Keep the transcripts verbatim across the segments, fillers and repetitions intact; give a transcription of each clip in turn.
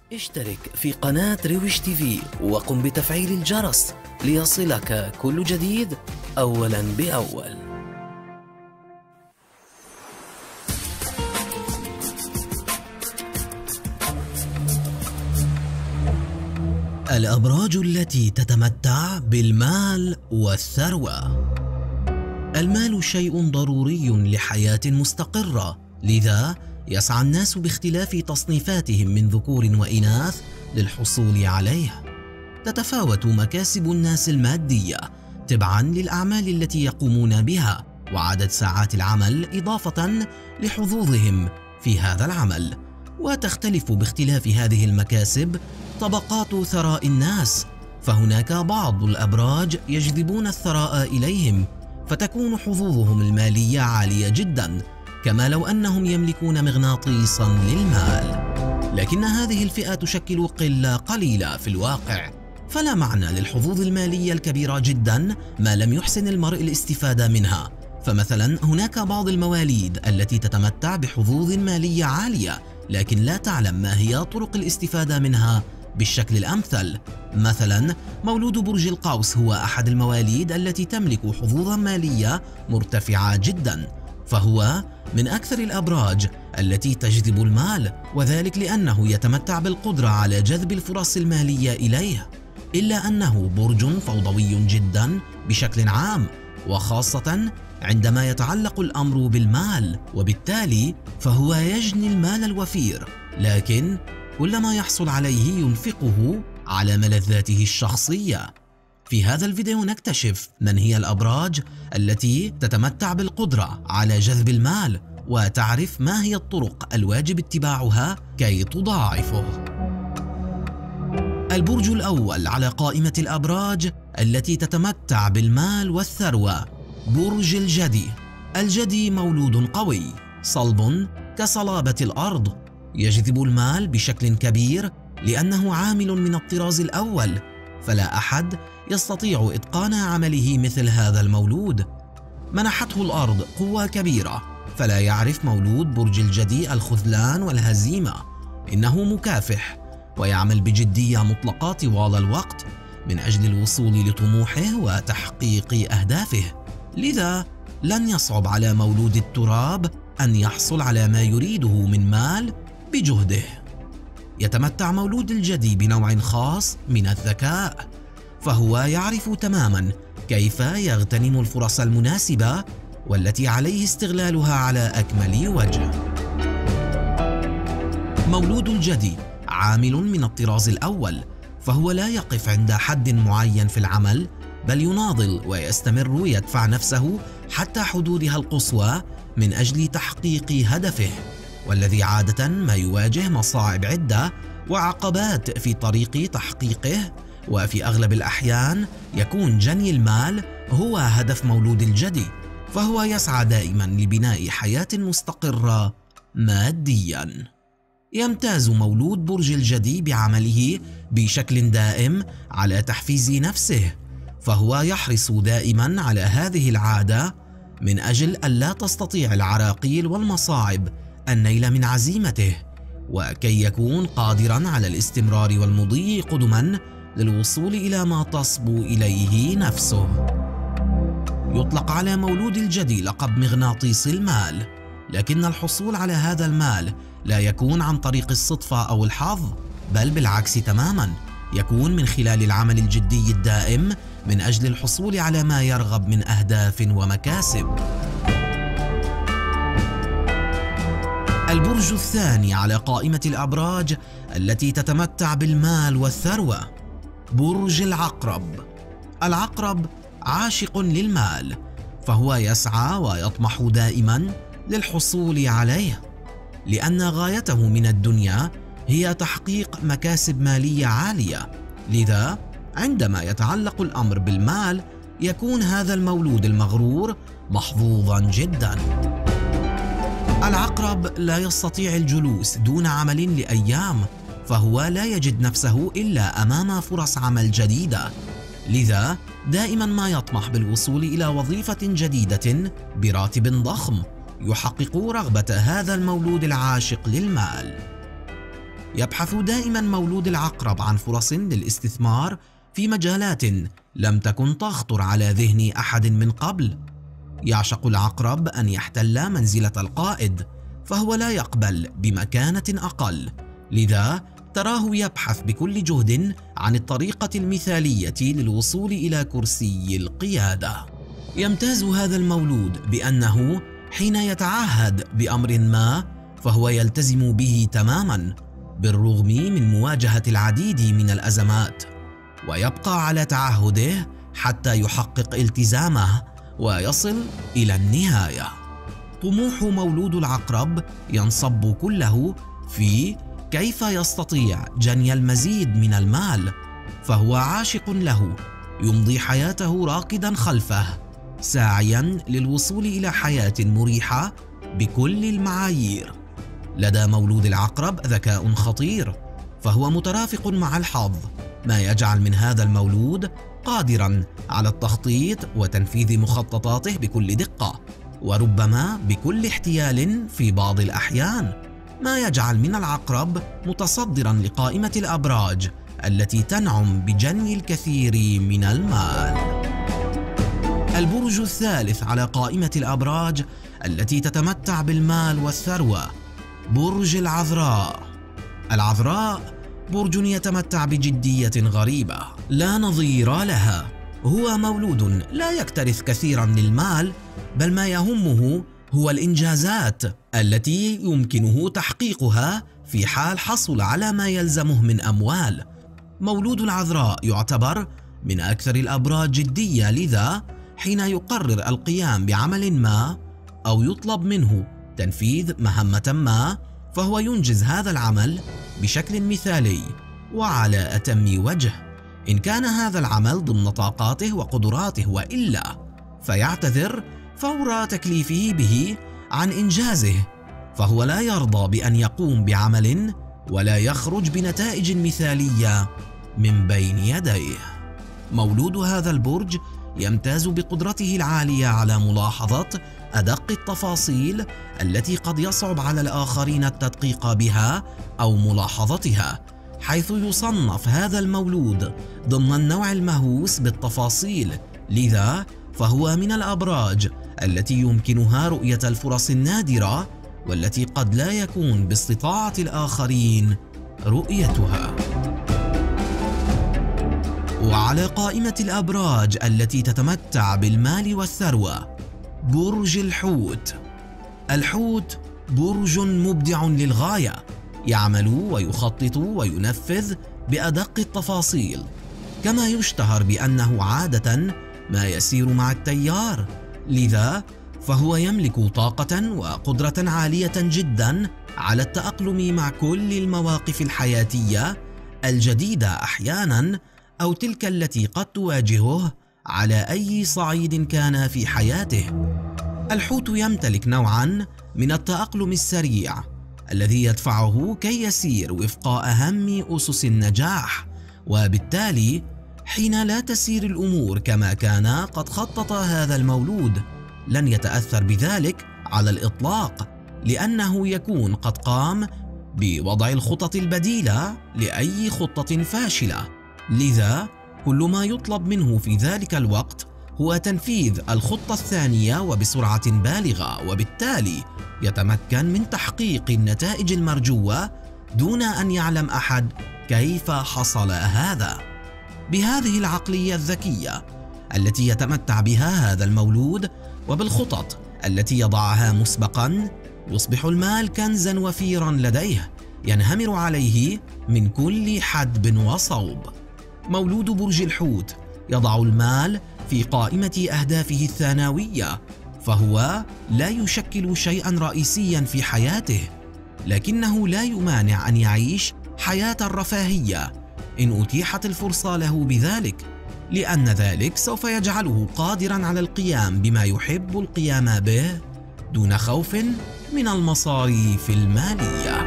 اشترك في قناة رويش تي في وقم بتفعيل الجرس ليصلك كل جديد أولاً بأول. الأبراج التي تتمتع بالمال والثروة. المال شيء ضروري لحياة مستقرة، لذا يسعى الناس باختلاف تصنيفاتهم من ذكور وإناث للحصول عليه. تتفاوت مكاسب الناس المادية تبعاً للأعمال التي يقومون بها وعدد ساعات العمل إضافة لحظوظهم في هذا العمل، وتختلف باختلاف هذه المكاسب طبقات ثراء الناس، فهناك بعض الأبراج يجذبون الثراء إليهم فتكون حظوظهم المالية عالية جداً، كما لو أنهم يملكون مغناطيساً للمال. لكن هذه الفئة تشكل قلة قليلة في الواقع، فلا معنى للحظوظ المالية الكبيرة جداً ما لم يحسن المرء الاستفادة منها. فمثلاً هناك بعض المواليد التي تتمتع بحظوظ مالية عالية لكن لا تعلم ما هي طرق الاستفادة منها بالشكل الأمثل. مثلاً مولود برج القوس هو أحد المواليد التي تملك حظوظاً مالية مرتفعة جداً، فهو من أكثر الأبراج التي تجذب المال، وذلك لأنه يتمتع بالقدرة على جذب الفرص المالية إليه، إلا أنه برج فوضوي جداً بشكل عام، وخاصة عندما يتعلق الأمر بالمال، وبالتالي فهو يجني المال الوفير، لكن كل ما يحصل عليه ينفقه على ملذاته الشخصية. في هذا الفيديو نكتشف من هي الأبراج التي تتمتع بالقدرة على جذب المال، وتعرف ما هي الطرق الواجب اتباعها كي تضاعفه. البرج الأول على قائمة الأبراج التي تتمتع بالمال والثروة برج الجدي. الجدي مولود قوي صلب كصلابة الأرض، يجذب المال بشكل كبير لأنه عامل من الطراز الأول، فلا أحد يستطيع إتقان عمله مثل هذا المولود. منحته الأرض قوة كبيرة، فلا يعرف مولود برج الجدي الخذلان والهزيمة، إنه مكافح ويعمل بجدية مطلقة طوال الوقت من أجل الوصول لطموحه وتحقيق أهدافه، لذا لن يصعب على مولود التراب أن يحصل على ما يريده من مال بجهده. يتمتع مولود الجدي بنوع خاص من الذكاء، فهو يعرف تماماً كيف يغتنم الفرص المناسبة والتي عليه استغلالها على أكمل وجه. مولود الجدي عامل من الطراز الأول، فهو لا يقف عند حد معين في العمل، بل يناضل ويستمر يدفع نفسه حتى حدودها القصوى من أجل تحقيق هدفه، والذي عادة ما يواجه مصاعب عدة وعقبات في طريق تحقيقه، وفي أغلب الأحيان يكون جني المال هو هدف مولود الجدي، فهو يسعى دائما لبناء حياة مستقرة ماديا. يمتاز مولود برج الجدي بعمله بشكل دائم على تحفيز نفسه، فهو يحرص دائما على هذه العادة من أجل ألا تستطيع العراقيل والمصاعب النيل من عزيمته، وكي يكون قادرا على الاستمرار والمضي قدما للوصول إلى ما تصبو إليه نفسه. يطلق على مولود الجدي لقب مغناطيس المال، لكن الحصول على هذا المال لا يكون عن طريق الصدفة أو الحظ، بل بالعكس تماما، يكون من خلال العمل الجدي الدائم من أجل الحصول على ما يرغب من أهداف ومكاسب. البرج الثاني على قائمة الأبراج التي تتمتع بالمال والثروة برج العقرب. العقرب عاشق للمال، فهو يسعى ويطمح دائما للحصول عليه، لأن غايته من الدنيا هي تحقيق مكاسب مالية عالية، لذا عندما يتعلق الأمر بالمال يكون هذا المولود المغرور محظوظا جدا. العقرب لا يستطيع الجلوس دون عمل لأيام، فهو لا يجد نفسه إلا أمام فرص عمل جديدة، لذا دائما ما يطمح بالوصول إلى وظيفة جديدة براتب ضخم يحقق رغبة هذا المولود العاشق للمال. يبحث دائما مولود العقرب عن فرص للاستثمار في مجالات لم تكن تخطر على ذهن أحد من قبل. يعشق العقرب أن يحتل منزلة القائد، فهو لا يقبل بمكانة أقل، لذا تراه يبحث بكل جهد عن الطريقة المثالية للوصول إلى كرسي القيادة. يمتاز هذا المولود بأنه حين يتعهد بأمر ما فهو يلتزم به تماما بالرغم من مواجهة العديد من الأزمات، ويبقى على تعهده حتى يحقق التزامه ويصل إلى النهاية. طموح مولود العقرب ينصب كله في كيف يستطيع جني المزيد من المال، فهو عاشق له، يمضي حياته راكدا خلفه ساعيا للوصول إلى حياة مريحة بكل المعايير. لدى مولود العقرب ذكاء خطير، فهو مترافق مع الحظ، ما يجعل من هذا المولود قادرا على التخطيط وتنفيذ مخططاته بكل دقة، وربما بكل احتيال في بعض الأحيان، ما يجعل من العقرب متصدرا لقائمة الأبراج التي تنعم بجني الكثير من المال. البرج الثالث على قائمة الأبراج التي تتمتع بالمال والثروة، برج العذراء. العذراء برج يتمتع بجدية غريبة لا نظير لها. هو مولود لا يكترث كثيرا للمال، بل ما يهمه هو الإنجازات التي يمكنه تحقيقها في حال حصل على ما يلزمه من أموال. مولود العذراء يعتبر من أكثر الأبراج جدية، لذا حين يقرر القيام بعمل ما أو يطلب منه تنفيذ مهمة ما فهو ينجز هذا العمل بشكل مثالي وعلى أتم وجه، إن كان هذا العمل ضمن طاقاته وقدراته، وإلا فيعتذر فور تكليفه به عن إنجازه، فهو لا يرضى بأن يقوم بعمل ولا يخرج بنتائج مثالية من بين يديه. مولود هذا البرج يمتاز بقدرته العالية على ملاحظة أدق التفاصيل التي قد يصعب على الآخرين التدقيق بها أو ملاحظتها، حيث يصنف هذا المولود ضمن النوع المهووس بالتفاصيل، لذا فهو من الأبراج التي يمكنها رؤية الفرص النادرة والتي قد لا يكون باستطاعة الآخرين رؤيتها. وعلى قائمة الأبراج التي تتمتع بالمال والثروة، برج الحوت. الحوت برج مبدع للغاية، يعمل ويخطط وينفذ بأدق التفاصيل، كما يشتهر بأنه عادة ما يسير مع التيار، لذا فهو يملك طاقة وقدرة عالية جدا على التأقلم مع كل المواقف الحياتية الجديدة أحيانا، أو تلك التي قد تواجهه على أي صعيد كان في حياته. الحوت يمتلك نوعا من التأقلم السريع الذي يدفعه كي يسير وفق أهم أسس النجاح، وبالتالي حين لا تسير الأمور كما كان قد خطط هذا المولود لن يتأثر بذلك على الإطلاق، لأنه يكون قد قام بوضع الخطط البديلة لأي خطة فاشلة، لذا كل ما يطلب منه في ذلك الوقت هو تنفيذ الخطة الثانية وبسرعة بالغة، وبالتالي يتمكن من تحقيق النتائج المرجوة دون أن يعلم أحد كيف حصل هذا. بهذه العقلية الذكية التي يتمتع بها هذا المولود وبالخطط التي يضعها مسبقا، يصبح المال كنزا وفيرا لديه ينهمر عليه من كل حدب وصوب. مولود برج الحوت يضع المال في قائمة أهدافه الثانوية، فهو لا يشكل شيئا رئيسيا في حياته، لكنه لا يمانع أن يعيش حياة الرفاهية إن أتيحت الفرصة له بذلك، لأن ذلك سوف يجعله قادرا على القيام بما يحب القيام به دون خوف من المصاريف المالية.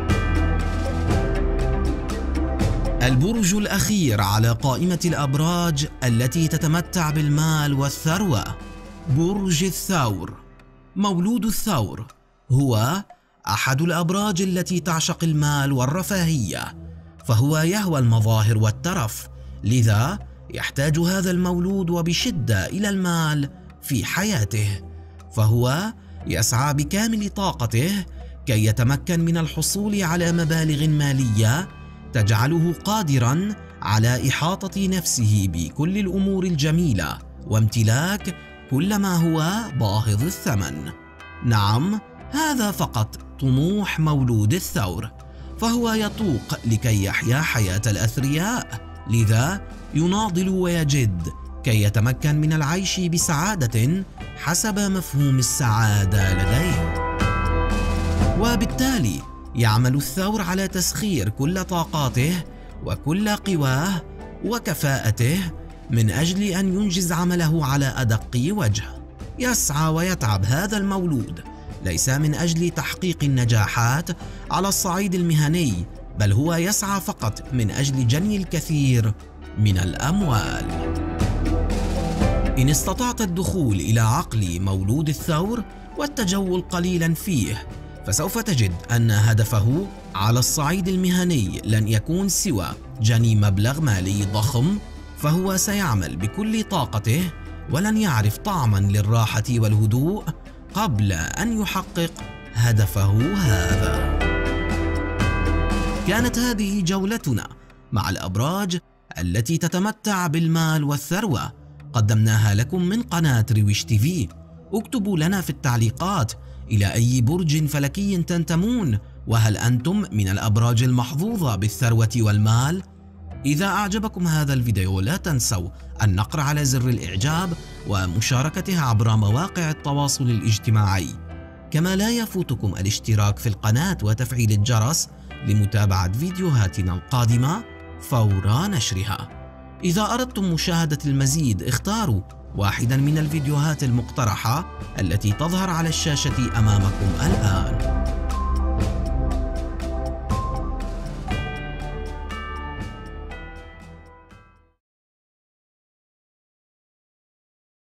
البرج الأخير على قائمة الأبراج التي تتمتع بالمال والثروة، برج الثور. مولود الثور هو أحد الأبراج التي تعشق المال والرفاهية، فهو يهوى المظاهر والترف، لذا يحتاج هذا المولود وبشدة إلى المال في حياته، فهو يسعى بكامل طاقته كي يتمكن من الحصول على مبالغ مالية تجعله قادراً على إحاطة نفسه بكل الأمور الجميلة وامتلاك كل ما هو باهظ الثمن. نعم، هذا فقط طموح مولود الثور، فهو يطوق لكي يحيا حياة الأثرياء، لذا يناضل ويجد كي يتمكن من العيش بسعادة حسب مفهوم السعادة لديه. وبالتالي يعمل الثور على تسخير كل طاقاته وكل قواه وكفاءته من أجل أن ينجز عمله على أدق وجه. يسعى ويتعب هذا المولود ليس من أجل تحقيق النجاحات على الصعيد المهني، بل هو يسعى فقط من أجل جني الكثير من الأموال. إن استطعت الدخول إلى عقل مولود الثور والتجول قليلا فيه، فسوف تجد أن هدفه على الصعيد المهني لن يكون سوى جني مبلغ مالي ضخم، فهو سيعمل بكل طاقته ولن يعرف طعما للراحة والهدوء قبل أن يحقق هدفه هذا. كانت هذه جولتنا مع الأبراج التي تتمتع بالمال والثروة، قدمناها لكم من قناة رويش تي في. اكتبوا لنا في التعليقات إلى أي برج فلكي تنتمون، وهل أنتم من الأبراج المحظوظة بالثروة والمال؟ إذا أعجبكم هذا الفيديو لا تنسوا النقر على زر الإعجاب ومشاركته عبر مواقع التواصل الاجتماعي، كما لا يفوتكم الاشتراك في القناة وتفعيل الجرس لمتابعة فيديوهاتنا القادمة فور نشرها. إذا أردتم مشاهدة المزيد اختاروا واحدا من الفيديوهات المقترحة التي تظهر على الشاشة أمامكم الآن.